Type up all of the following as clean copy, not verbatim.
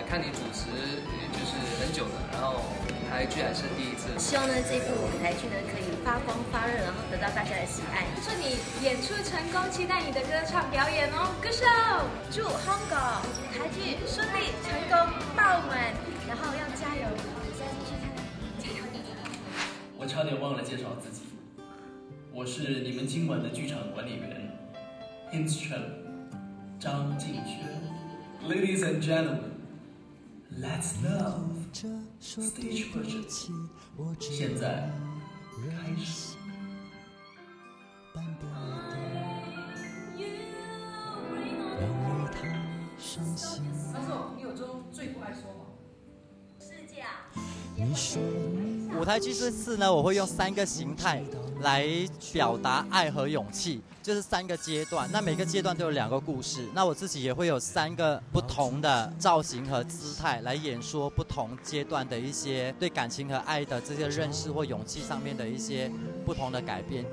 看你主持就是很久了，然后舞台剧还是第一次。 希望呢这部舞台剧呢可以发光发热，然后得到大家的喜爱。 祝你演出成功，期待你的歌唱表演哦，歌手！ 祝香港舞台剧顺利成功爆满，然后要加油，再继续看，加油！ 我差点忘了介绍自己，我是你们今晚的剧场管理员 Hints Chen 张敬轩。Ladies and gentlemen, let's love stage version。现在开始。 但是你有中最不爱说谎。 世界啊！ 舞台剧这次呢，我会用3个形态来表达爱和勇气，就是3个阶段。那每个阶段都有2个故事。那我自己也会有3个不同的造型和姿态来演说不同阶段的一些对感情和爱的这些认识或勇气上面的一些不同的改变。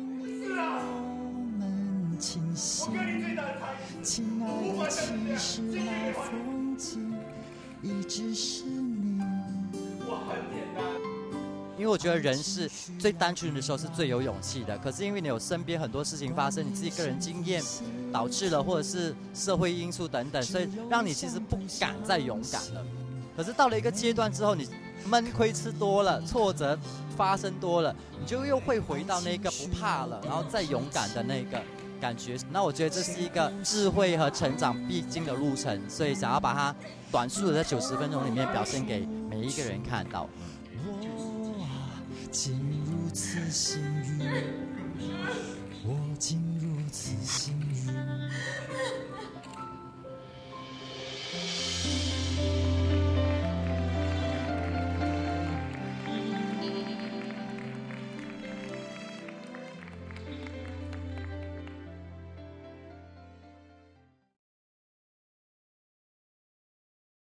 清醒，亲爱的，其实那风景一直是你。 我很简单。 因为我觉得人是最单纯的时候是最有勇气的，可是因为你有身边很多事情发生，你自己个人经验导致了，或者是社会因素等等，所以让你其实不敢再勇敢了。可是到了一个阶段之后，你闷亏吃多了，挫折发生多了，你就又会回到那个不怕了，然后再勇敢的那个感觉。那我觉得这是一个智慧和成长必经的路程，所以想要把它短促的在90分钟里面表现给每一个人看到。 竟如此幸运，我竟如此幸运。